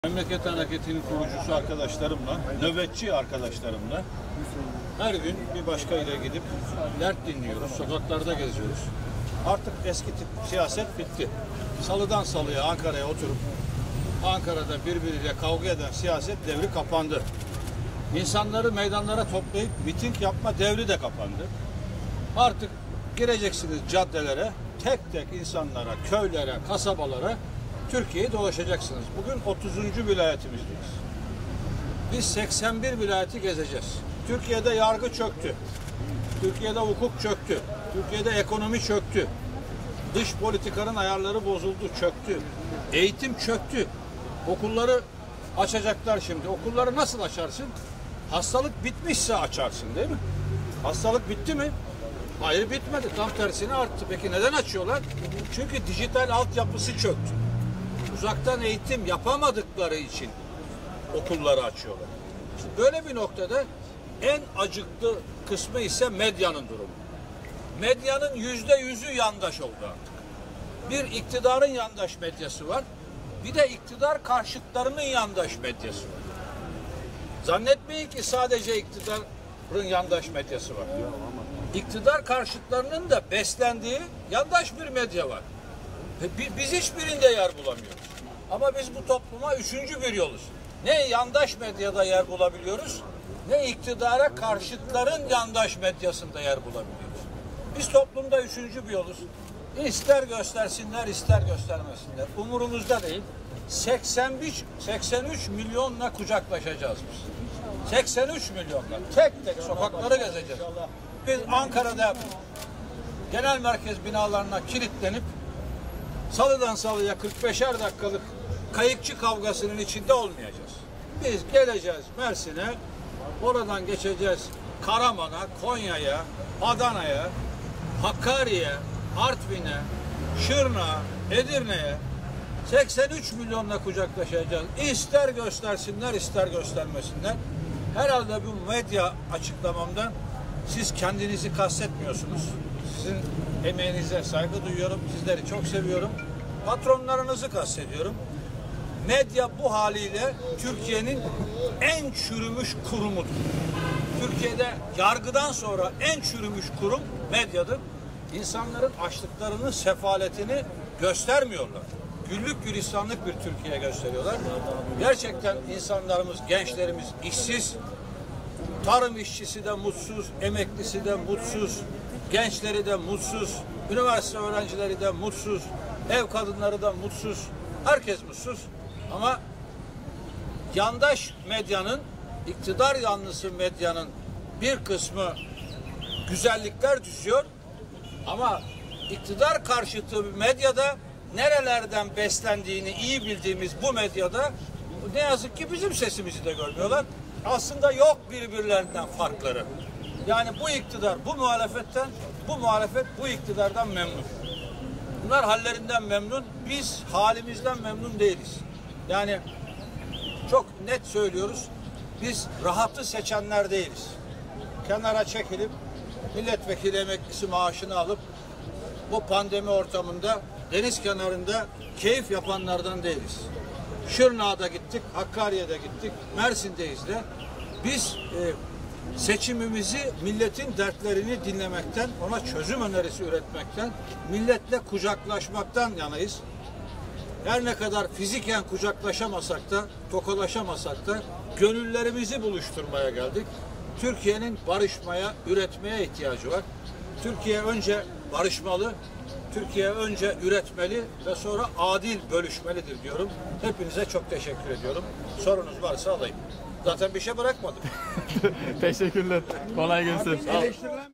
Memleket Hareketi'nin kurucusu arkadaşlarımla, nöbetçi arkadaşlarımla her gün bir başka ile gidip dert dinliyoruz, sokaklarda geziyoruz. Artık eski tip siyaset bitti. Salıdan salıya Ankara'ya oturup Ankara'da birbiriyle kavga eden siyaset devri kapandı. İnsanları meydanlara toplayıp miting yapma devri de kapandı. Artık gireceksiniz caddelere, tek tek insanlara, köylere, kasabalara Türkiye'yi dolaşacaksınız. Bugün 30. vilayetimizdeyiz. Biz 81 vilayeti gezeceğiz. Türkiye'de yargı çöktü. Türkiye'de hukuk çöktü. Türkiye'de ekonomi çöktü. Dış politikanın ayarları bozuldu, çöktü. Eğitim çöktü. Okulları açacaklar şimdi. Okulları nasıl açarsın? Hastalık bitmişse açarsın, değil mi? Hastalık bitti mi? Hayır, bitmedi. Tam tersine arttı. Peki neden açıyorlar? Çünkü dijital altyapısı çöktü. Uzaktan eğitim yapamadıkları için okulları açıyorlar. İşte böyle bir noktada en acıklı kısmı ise medyanın durumu. Medyanın %100'ü yandaş oldu artık. Bir iktidarın yandaş medyası var. Bir de iktidar karşıtlarının yandaş medyası var. Zannetmeyin ki sadece iktidarın yandaş medyası var. İktidar karşıtlarının da beslendiği yandaş bir medya var. Biz hiçbirinde yer bulamıyoruz. Ama biz bu topluma üçüncü bir yoluz. Ne yandaş medyada yer bulabiliyoruz, ne iktidara karşıtların yandaş medyasında yer bulabiliyoruz. Biz toplumda üçüncü bir yoluz. İster göstersinler, ister göstermesinler. Umurumuzda değil. 83 milyonla kucaklaşacağız biz. 83 milyonla. Tek tek sokakları gezeceğiz. Biz Ankara'da genel merkez binalarına kilitlenip salıdan salıya 45'er dakikalık kayıkçı kavgasının içinde olmayacağız. Biz geleceğiz Mersin'e, oradan geçeceğiz Karaman'a, Konya'ya, Adana'ya, Hakkari'ye, Artvin'e, Şırnak'a, Edirne'ye 83 milyonla kucaklaşacağız. İster göstersinler, ister göstermesinler. Herhalde bu medya açıklamamdan siz kendinizi kastetmiyorsunuz. Sizin emeğinize saygı duyuyorum. Sizleri çok seviyorum. Patronlarınızı kastediyorum. Medya bu haliyle Türkiye'nin en çürümüş kurumudur. Türkiye'de yargıdan sonra en çürümüş kurum medyadır. İnsanların açlıklarını, sefaletini göstermiyorlar. Güllük gülistanlık bir Türkiye gösteriyorlar. Gerçekten insanlarımız, gençlerimiz işsiz. Tarım işçisi de mutsuz, emeklisi de mutsuz, gençleri de mutsuz, üniversite öğrencileri de mutsuz, ev kadınları da mutsuz, herkes mutsuz. Ama yandaş medyanın, iktidar yanlısı medyanın bir kısmı güzellikler düzüyor. Ama iktidar karşıtı medyada nerelerden beslendiğini iyi bildiğimiz bu medyada ne yazık ki bizim sesimizi de görmüyorlar. Aslında yok birbirlerinden farkları. Yani bu iktidar bu muhalefetten, bu muhalefet bu iktidardan memnun. Bunlar hallerinden memnun, biz halimizden memnun değiliz. Yani çok net söylüyoruz, biz rahatı seçenler değiliz. Kenara çekilip milletvekili emeklisi maaşını alıp bu pandemi ortamında deniz kenarında keyif yapanlardan değiliz. Şırnak'a gittik, Hakkari'ye de gittik, Mersin'deyiz de. Biz seçimimizi milletin dertlerini dinlemekten, ona çözüm önerisi üretmekten, milletle kucaklaşmaktan yanayız. Her ne kadar fiziken kucaklaşamasak da, tokalaşamasak da gönüllerimizi buluşturmaya geldik. Türkiye'nin barışmaya, üretmeye ihtiyacı var. Türkiye önce barışmalı, Türkiye önce üretmeli ve sonra adil bölüşmelidir diyorum. Hepinize çok teşekkür ediyorum. Sorunuz varsa alayım. Zaten bir şey bırakmadım. Teşekkürler. Kolay gelsin.